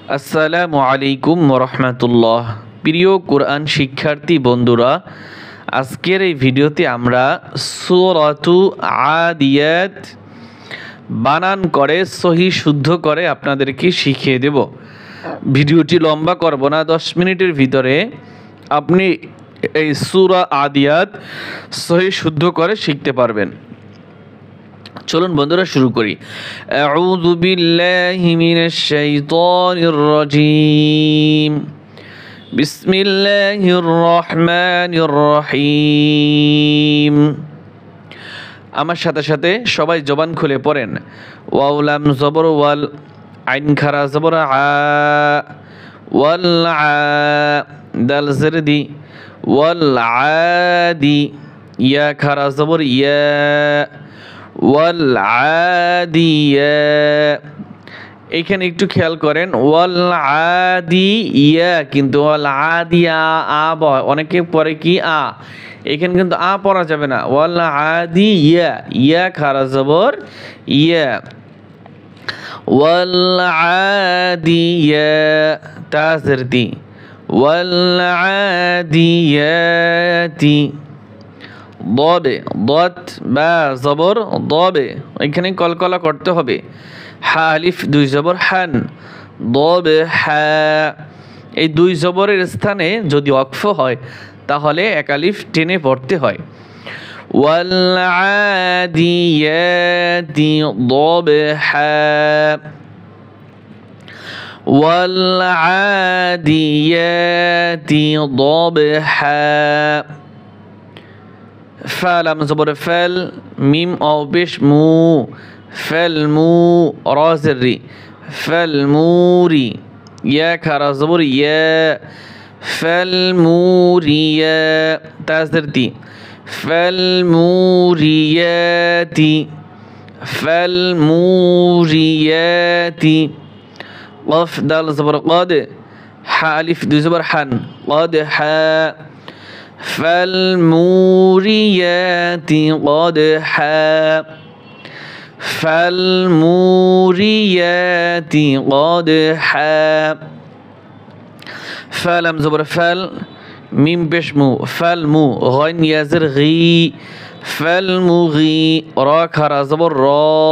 আসসালামু আলাইকুম রহমতুল্লাহ। প্রিয় কোরআন শিক্ষার্থী বন্ধুরা, আজকের এই ভিডিওতে আমরা সূরাতু আদিয়াত বানান করে সহি শুদ্ধ করে আপনাদেরকে শিখিয়ে দেব। ভিডিওটি লম্বা করব না, 10 মিনিটের ভিতরে আপনি এই সূরা আদিয়াত সহি শুদ্ধ করে শিখতে পারবেন। চলুন বন্ধুরা শুরু করি। আউযু বিল্লাহি মিনাশ শাইতানির রাজীম। বিসমিল্লাহির রহমানির রহিম। আমার সাথে সাথে সবাই জবান খুলে পড়েন। ওয়াও লাম জবর ওয়াল, আইন খারা জবর আ, ওয়াল আ, দাল জের দি, ওয়াল আদি, ইয়া খারা জবর ইয়া, ওয়াল আদিয়া। এখানে একটু খেয়াল করেন, ওয়াল আদিয়া কিন্তু ওয়াল আদিয়া আ বয়, অনেকে পরে কি আ, এখানে কিন্তু আ পড়া যাবে না। ওয়াল আদিয়া, ইয়া খারা জবর ইয়া, ওয়াল আদিয়া তাজের দি, ওয়াল আদিয়াতি। দবে দত বা জবর দবে, এখানে কলকলা করতে হবে। হা আলিফ দুই জবর হান, দবে হা। এই দুই জবরের স্থানে যদি ওয়াকফ হয় তাহলে এক আলিফ টেনে পড়তে হয়। ওয়াল আদিয়াতি দবে হা, ওয়াল আদিয়াতি দবে হা। ফা লাম জবর ফাল, মিম অও পেশ মু, ফাল মু রাজের রি, ফাল মুরি, ইয়া খারা জবর ইয়া, ফাল মুরিয়া তাজের তি, ফাল মুরিয়াতি, ফাল মুরিয়াতি। কফ দাল জবর কদ, হা আলিফ দুই জবর হান, কদ হা। فالموريات قدحا، فالموريات قدحا। فلم زبر فل، ميم بشمو، فالمو غين يزر غي، فالمغي را خرا زبر را،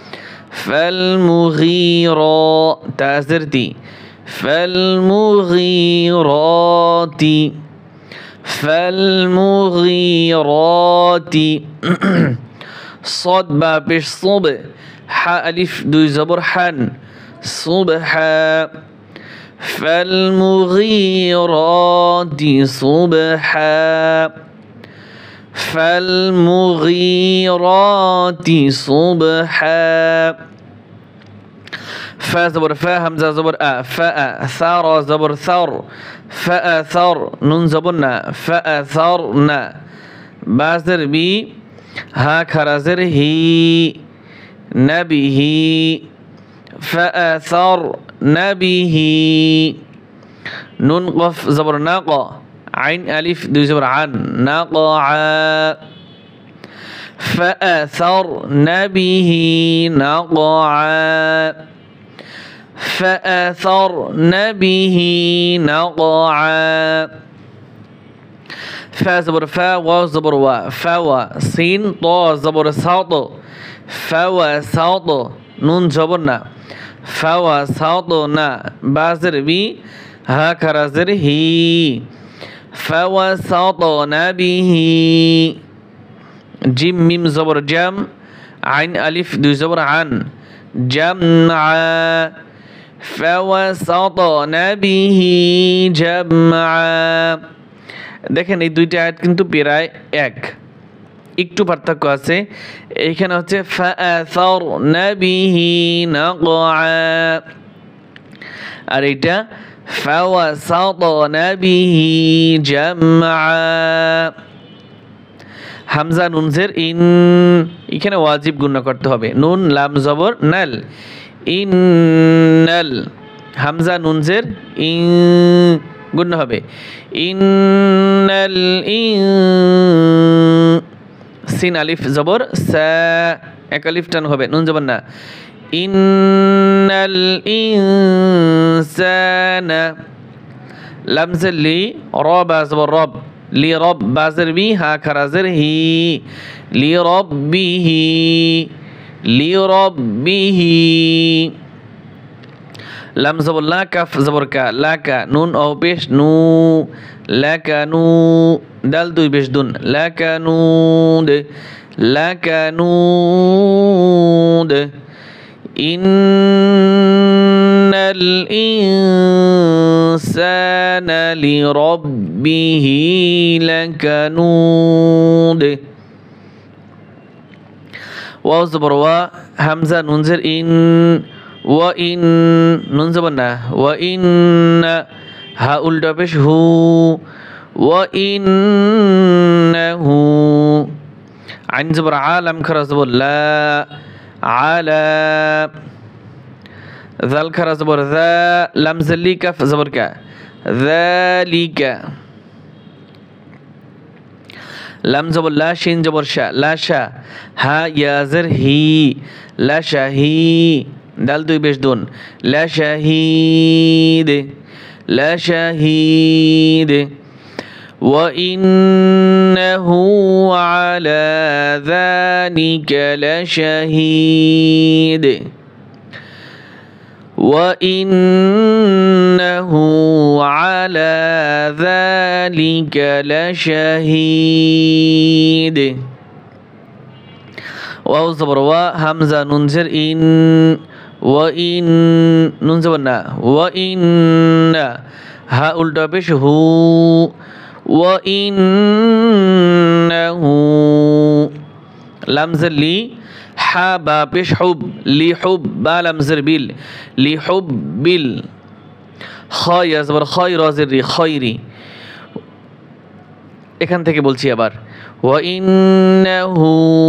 فالمغيرا تازرتي، فالمغيرات، فالمغيرات। صاد با پیش صب، حا الف دوی زبر حن، صبحا، فالمغيرات صبحا، فالمغيرات صبحا۔ فا زبر فا، همزة زبر أ، فأ ثار زبر ثر، فأثر نون زبرنا، فأثرنا بازر بي، ها خرازر هي نبيه، فأثرن به، نون قف زبر ناقة، عين ألف دو زبر عن، نقعا، فأثرن به نقعا، فأثرن به نقعا۔ فا زبر فا، واو زبر وا، فوا، سين طا زبر ساط، فوا ساط، نون زبرنا، فوا ساطنا بازر بي، ها كرازر هي، فوا ساطنا به، جيم ميم زبر جم، عين ألف دو زبر عن، جمعا، فوسطن به جمعا। দেখেন এই দুইটা আয়াত কিন্তু প্রায় এক, একটু পার্থক্য আছে। এখানে হচ্ছে فأثرن به نقعا, আর এইটা فوسطن به جمعا। হামজা নুন জের ইন, এখানে ওয়াজিব গুণনা করতে হবে। নুন লাম জবর নাল, ইন্নাল, হামজা নুন জের ইন গুণনা হবে। ইন্নাল ইন, সিন আলিফ জবর সা, এক আলিফ টান হবে, নুন জবর না। ইন্নাল ইনসানা লামজের লি র বাজবর রব লি রব বাজের বি হা খারাজের হি লি রব্বিহি লি রব্বিহি লাম জবর লা কাফ জবর কা লাকা নুন ও পেশ নু লাকানু দাল দুই পেশ দুন লাকানুদ লাকানুদ ইন্নাল ইনসানা লিরাব্বিহি লাকানুদ ওয়াও জবর ওয়া হামজা নুন জের ইন ওয়া ইন নুন জবর না ওয়া ইন্না হা উল্টা পেশ হু ওয়া ইন্নাহু আইন জবর আ লাম খারা জবর লা আলা জাল খারা জবর যা লাম জালি কাফ জবর কা যালিকা লাম জবর লা শিন জবর শা লা শা হা ইয়া জের হি লা শাহি দাল দুই বেশ দুন লা শাহিদ লা শাহিদ ওয়া ইন্নাহু আলা যালিকা লা শাহিদ ওয়া ইন্নাহু আলা যালিকা লা শাহিদ ওয়াও জবর ওয়া হামজা নুন জের ইন ওয়া ইন নুন জবর না ওয়া ইন্না হা উল্টা পেশ হু ওয়া ইন্নাহু লাম জের লি হা বা পেশ হুব লি হুব বা লাম জের বিল লি হুব বিল খয় জবর খয় র জের রি খয়রি এখান থেকে বলছি আবার ওয়া ইন্নাহু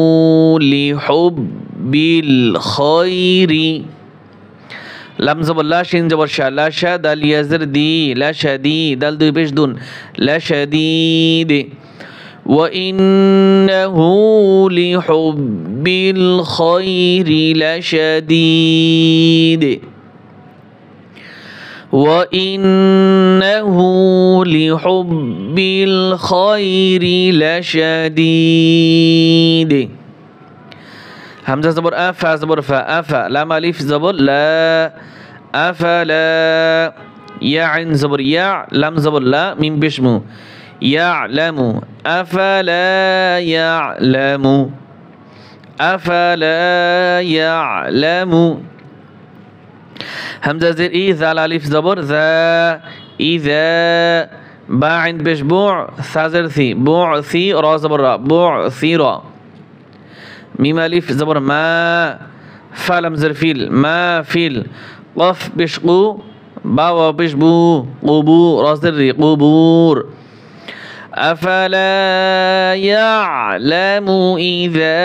লিহুব্বিল খয়রি লাম জবর লা শিন জবর শা লা শা দাল ইয়া জের দি লা শাদি দাল দুই পেশ দুন লা শাদীদ ওয়া ইন্নাহু লিহুব্বিল খয়রি লা শাদীদ وإنه لحب الخير لشديد همزة زبر أفا زبر فا أفا لام ألف زبر لا أفلا يا عين زبر يا لام زبر لا من بشمو يعلم أفلا يعلم أفلا يعلم همزة زر إي ذال ألف زبر ذا إذا با عند بش بوع ثازر ثي بوع ثي را زبر را بوع ثيرا ميم ألف زبر ما فالم زر فيل ما فيل قف بش قو باو بش بو قبو را زر ري قبور أفلا يعلم إذا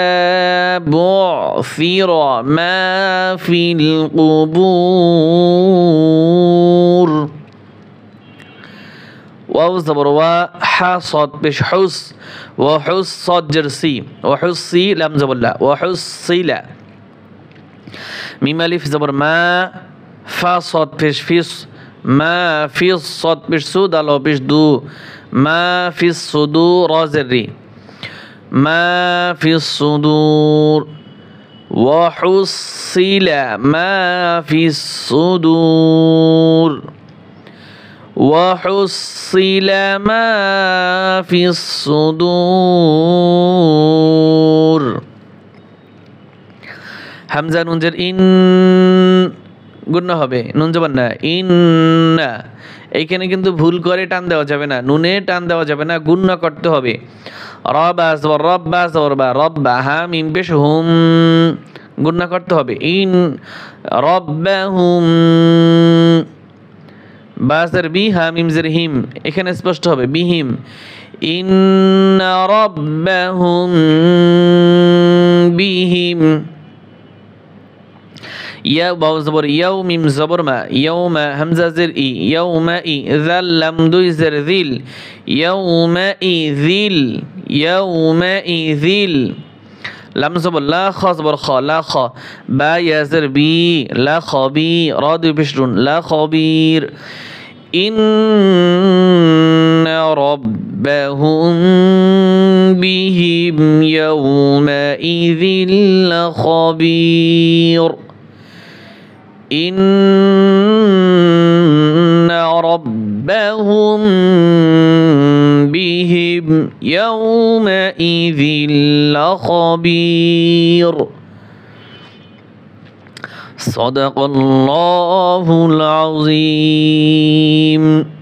بعثر ما في القبور واو زبر وحصد بش حس وحس صد جرسي وحصي لم زبر لا وحصي لا ميم ألف زبر ما فصد بش فيس ما في الصد بش سود الله بش دو ما في الصدور رازري ما في الصدور وحصل ما في الصدور وحصل ما في الصدور হামজা নুন জের ইন গুণ হবে নুন জবর না ইন্না এইখানে কিন্তু ভুল করে টান দেওয়া যাবে না নুনে টান দেওয়া যাবে না গুণ করতে হবে রবা জবর রব্বা জবর বা রব্বা হা মিম পেশ হুম গুণ করতে হবে ইন রব্বাহুম বাজের বি হা মিম জের হিম এখানে স্পষ্ট হবে বিহিম ইন্না রব্বাহুম বিহিম يا واو زبر يوم ميم زبر ما يوم همزة زر إي يوم إي ذل لم دوي زر ذيل يوم إي ذيل يوم إي ذيل লাম জবর লা, খ জবর খ, লা খ, বা ইয়াজের বি, লা খবি, র দুই পেশ নুন, লা খবির। ইন্না রাব্বাহুম বিহিম ইয়াউমাইযিন লাখবীর। ইন্না রাব্বাহুম বিহিম ইয়াউমাইযিন লাখবীর। صدق الله العظيم।